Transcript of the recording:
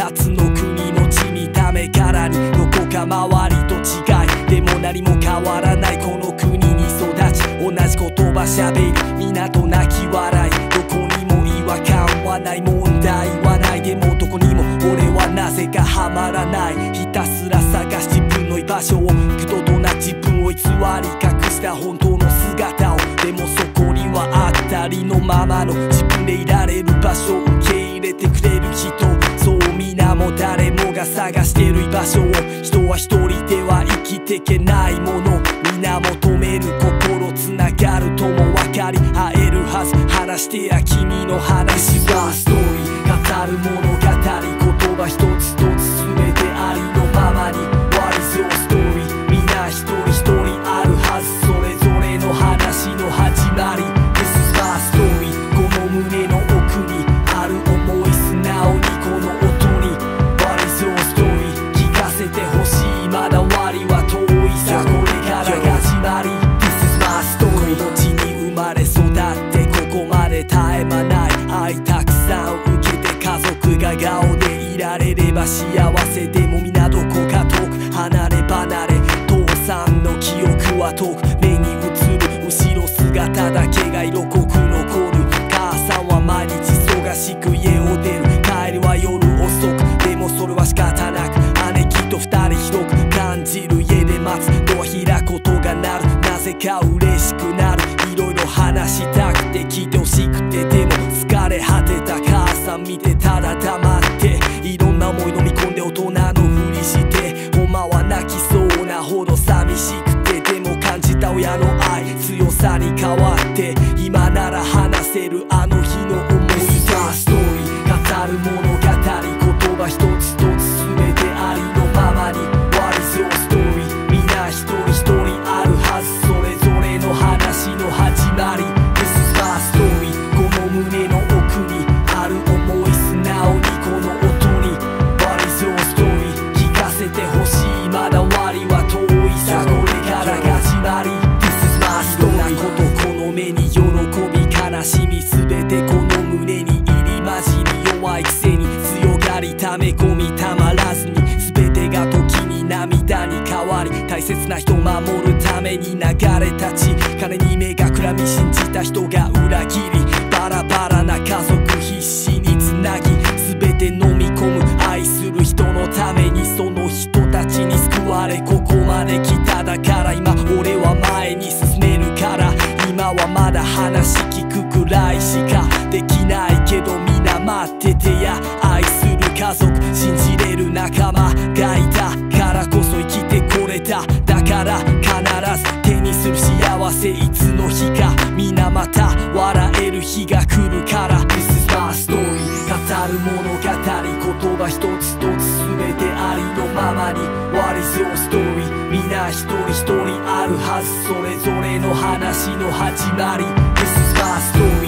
二つの国の地見た目からにどこか周りと違いでも何も変わらないこの国に育ち同じ言葉しゃべり皆と泣き笑いどこにも違和感はない問題はないでもどこにも俺はなぜかハマらないひたすら探し自分の居場所をくどとな自分を偽り隠した本当の姿をでもそこにはあったりのままの自分でいられる場所を受け入れてくれる人そう皆も誰もが探してる居場所を人は一人では生きてけないもの皆求める心つながるとも分かり合えるはず話してや君の話はストーリー語る物語言葉一つ一つ全てありのままに What is your story 皆一人一人あるはずそれぞれの話の始まり This is my story この胸の奥にある想い素直にこの音に What is your story 聞かせてほしいまだ終わりは遠いさこれからが始まり This is my story この地に生まれ育ってここまで絶え間ない愛たくさん受けて家族が顔でいられれば幸せでも皆どこか遠く離れ離れ父さんの記憶は遠く目に映る後ろ姿だけが色濃く残る母さんは毎日忙しく家を出る帰りは夜遅くでもそれは仕方なく姉貴と二人広く感じる家で待つドア開く音が鳴るなぜか嬉しくなるいろいろ話したくて聞いてほしくてでも疲れ果てた母さん見てただ黙っていろんな思い飲み込んで大人のふりしてほんまは泣きそうなほど寂しくてでも感じた親の愛強さに変わって今なら話せるあの日の思い出ストーリー語る物語言葉一つ一つ全てありのままに What is your story 皆一人一人あるはずそれぞれの話の始まり This is my story この胸の奥にある想い素直にこの音に What is your story 聞かせてほしいまだ終わりは遠いさこれからが始まり This is my story いろんなことこの目に喜び悲しみ全てこの胸に入り混じり弱いくせに強がり溜め込みたまらずに全てが時に涙に変わり大切な人を守るために流れ立ち金に目がくらみ信じた人が裏切りバラバラな家族必死につなぎ全て飲み込む愛する人のためにその人たちに救われここまで来ただから今俺は前に進めるから今はまだ話聞くくらいしかできないけど皆待っててや愛する家族信じれる仲間がいたからこそ生きてこれただから必ず手にする幸せいつの日か皆また笑える日が来るから This is my story 語る物語言葉一つ一つ全てありのままに What is your story 皆一人一人あるはずそれぞれの話の始まり This is my story